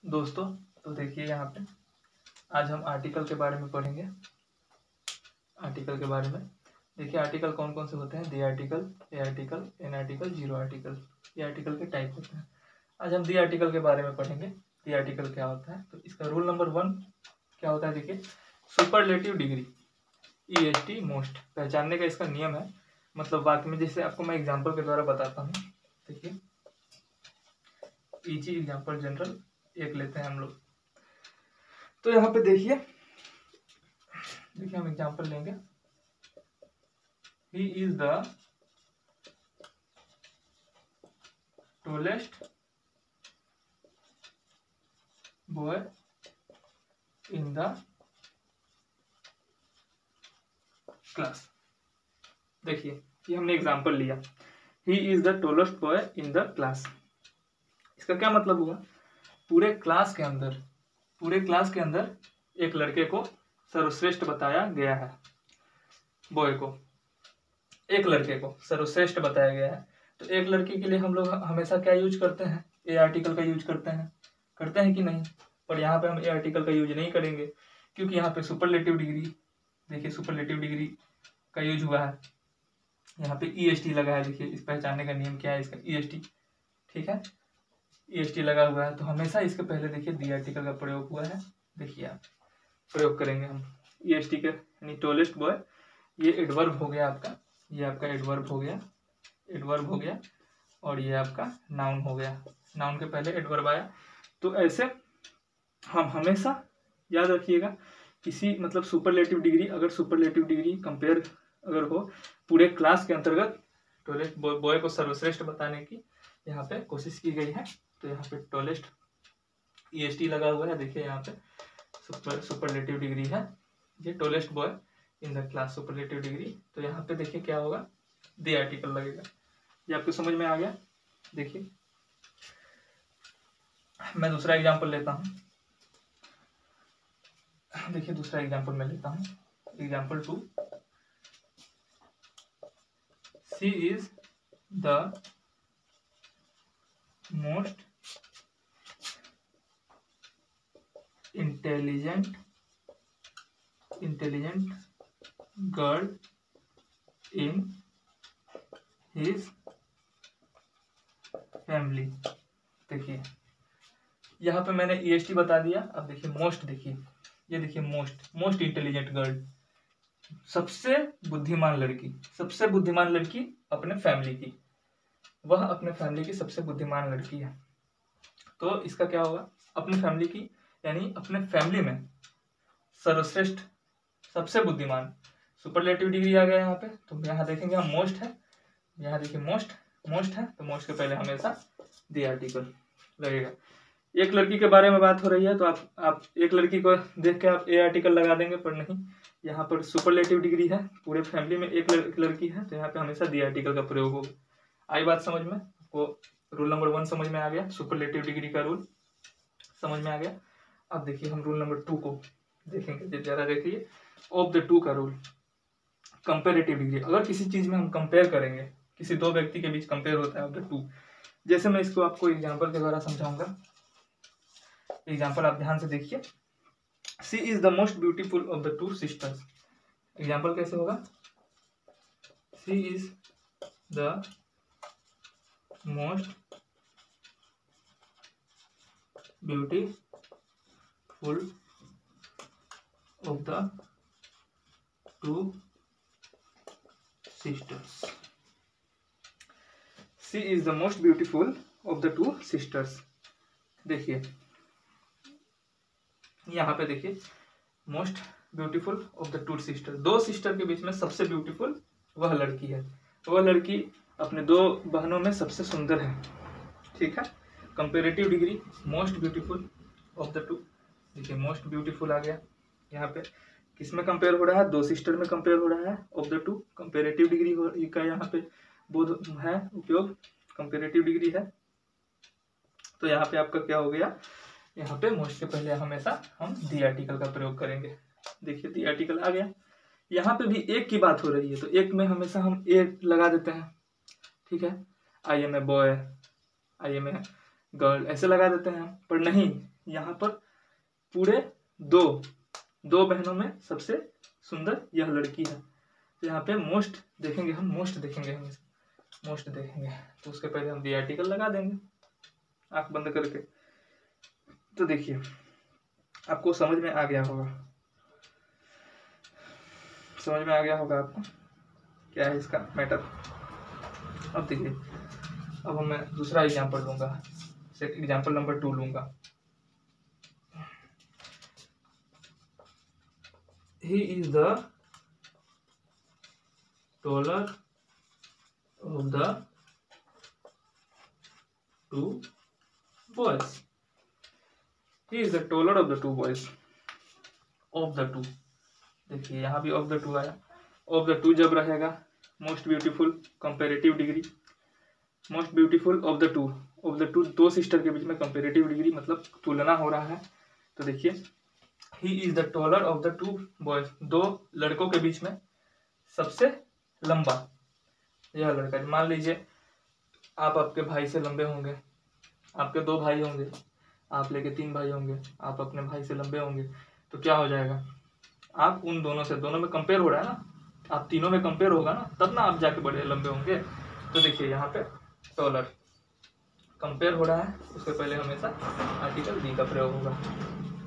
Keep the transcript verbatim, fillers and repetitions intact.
दोस्तों तो देखिए यहाँ पे आज हम आर्टिकल के बारे में पढ़ेंगे। आर्टिकल के बारे में देखिए आर्टिकल कौन कौन से होते हैं। The article, a article, an article, zero article, ये आर्टिकल के टाइप होते हैं। आज हम दी आर्टिकल के बारे में पढ़ेंगे। दी आर्टिकल क्या होता है, तो इसका रूल नंबर वन क्या होता है। देखिए superlative degree, E S T most, पहचानने का इसका नियम है। मतलब वाक्य में, जैसे आपको मैं एग्जाम्पल के द्वारा बताता हूँ। देखिए इजी एग्जाम्पल जनरल एक लेते हैं हम लोग। तो यहाँ पे देखिए देखिए हम एग्जाम्पल लेंगे। He is the tallest boy in the class. देखिए ये हमने एग्जाम्पल लिया, he is the tallest boy in the class. इसका क्या मतलब हुआ, पूरे क्लास के अंदर पूरे क्लास के अंदर एक लड़के को सर्वश्रेष्ठ बताया गया है। बॉय को, एक लड़के को सर्वश्रेष्ठ बताया गया है। तो एक लड़की के लिए हम लोग हमेशा क्या यूज करते हैं, ए आर्टिकल का यूज करते हैं करते हैं कि नहीं। पर यहाँ पे हम ए आर्टिकल का यूज नहीं करेंगे, क्योंकि यहाँ पे सुपरलेटिव डिग्री, देखिए सुपरलेटिव डिग्री का यूज हुआ है। यहाँ पे ई एस टी लगा है। देखिए इस पहचानने का नियम क्या है इसका, ई एस टी, ठीक है, ई एस टी लगा हुआ है। तो हमेशा इसके पहले देखिए दी आर्टिकल का प्रयोग हुआ है। देखिए आप प्रयोग करेंगे हम ई एस टी के, यानी टोलेस्ट बॉय, ये एडवर्ब हो गया आपका, ये आपका एडवर्ब हो गया एडवर्ब हो गया और ये आपका नाउन हो गया। नाउन के पहले एडवर्ब आया। तो ऐसे हम हमेशा याद रखिएगा, किसी मतलब सुपरलेटिव डिग्री, अगर सुपरलेटिव डिग्री कंपेयर अगर हो पूरे क्लास के अंतर्गत, टोलेस्ट बॉय को सर्वश्रेष्ठ बताने की यहाँ पे कोशिश की गई है। तो यहाँ पे टोलेस्ट ई एस टी लगा हुआ है। देखिए यहाँ पे सुपर सुपरलेटिव डिग्री है, ये tallest boy in the class, superlative degree. तो यहाँ पे देखिए क्या होगा, दी आर्टिकल लगेगा। ये आपको समझ में आ गया। देखिए मैं दूसरा एग्जांपल लेता हूँ। देखिए दूसरा एग्जांपल मैं लेता हूँ, example two. She is the most intelligent intelligent girl in his family. देखिए यहाँ पे मैंने ई एस टी बता दिया। अब देखिए मोस्ट, देखिए ये देखिए मोस्ट मोस्ट इंटेलिजेंट गर्ल, सबसे बुद्धिमान लड़की, सबसे बुद्धिमान लड़की अपने फैमिली की, वह अपने फैमिली की सबसे बुद्धिमान लड़की है। तो इसका क्या होगा, अपनी फैमिली की, यानी अपने फैमिली में सर्वश्रेष्ठ, सबसे बुद्धिमान, सुपरलेटिव डिग्री आ गया यहाँ पे। तो यहाँ देखेंगे हम मोस्ट है, यहाँ देखिए मोस्ट मोस्ट है, तो मोस्ट के पहले हमेशा दी आर्टिकल लगेगा। एक लड़की के बारे में बात हो रही है, तो आप आप एक लड़की को देख के आप ए आर्टिकल लगा देंगे, पर नहीं, यहाँ पर सुपरलेटिव डिग्री है, पूरे फैमिली में एक लड़की है, तो यहाँ पे हमेशा दी आर्टिकल का प्रयोग होगा। आई बात समझ में, वो रूल नंबर वन समझ में आ गया, सुपरलेटिव डिग्री का रूल समझ में आ गया। अब देखिए हम रूल नंबर टू को देखेंगे, जरा देखिए ऑफ द टू का रूल, कंपेरेटिव डिग्री। अगर किसी चीज में हम कंपेयर करेंगे, किसी दो व्यक्ति के बीच कंपेयर होता है ऑफ द टू। जैसे मैं इसको आपको एग्जांपल के द्वारा समझाऊंगा। एग्जांपल आप ध्यान से देखिए। She is the most beautiful of the two sisters. Example कैसे होगा, she is the most beautiful of the two sisters. She is the most beautiful of the two sisters. देखिए यहाँ पे देखिए most beautiful of the two sister, दो sister के बीच में सबसे ब्यूटीफुल वह लड़की है, वह लड़की अपने दो बहनों में सबसे सुंदर है। ठीक है, comparative degree most beautiful of the two. देखिए मोस्ट ब्यूटीफुल आ गया, यहाँ पे किस में कंपेयर हो रहा है, दो सिस्टर में कंपेयर हो रहा है, of the two comparative degree का यहाँ पे बोध है उपयोग, कंपेरेटिव डिग्री है। तो यहाँ पे आपका क्या हो गया, यहाँ पे मोस्ट के पहले हमेशा हम दी आर्टिकल का प्रयोग करेंगे। देखिए दी आर्टिकल आ गया। यहाँ पे भी एक की बात हो रही है, तो एक में हमेशा हम ए लगा देते हैं। ठीक है, I am a boy, I am a girl, ऐसे लगा देते हैं, पर नहीं, यहाँ पर पूरे दो दो बहनों में सबसे सुंदर यह लड़की है। तो यहाँ पे मोस्ट देखेंगे हम, मोस्ट देखेंगे हम मोस्ट देखेंगे तो उसके पहले हम दी आर्टिकल लगा देंगे आंख बंद करके। तो देखिए आपको समझ में आ गया होगा, समझ में आ गया होगा आपको क्या है इसका मैटर। अब देखिए, अब मैं दूसरा एग्जांपल लूंगा, एग्जांपल नंबर टू लूंगा। He is the taller of the two boys. He is the taller of the two boys. Of the two, देखिए यहाँ भी of the two आया। of the two जब रहेगा most beautiful comparative degree, most beautiful of the two, of the two दो sister के बीच में comparative degree मतलब तुलना हो रहा है। तो देखिए he is the taller of the two boys, दो लड़कों के बीच में सबसे लंबा यह लड़का। मान लीजिए आप आपके भाई से लंबे होंगे, आपके दो भाई होंगे, आप लेके तीन भाई होंगे, आप अपने भाई से लंबे होंगे, तो क्या हो जाएगा, आप उन दोनों से, दोनों में कंपेयर हो रहा है ना, आप तीनों में कंपेयर होगा ना, तब ना आप जाके बड़े लंबे होंगे। तो देखिए यहाँ पे टॉलर कंपेयर हो रहा है, उससे पहले हमेशा आर्टिकल दी का प्रयोग होगा।